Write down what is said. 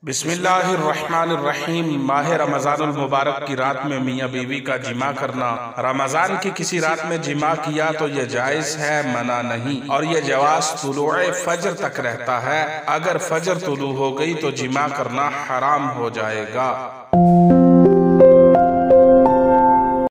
बिस्मिल्लाहिर्रहमानिर्रहीम। माह रमज़ानुल मुबारक की रात में मियाँ बीवी का जिमा करना। रमज़ान की किसी रात में जिमा किया तो यह जायज़ है, मना नहीं, और यह जवाज़ तुलूए फजर तक रहता है। अगर फजर तुलू हो गई तो जिमा करना हराम हो जाएगा।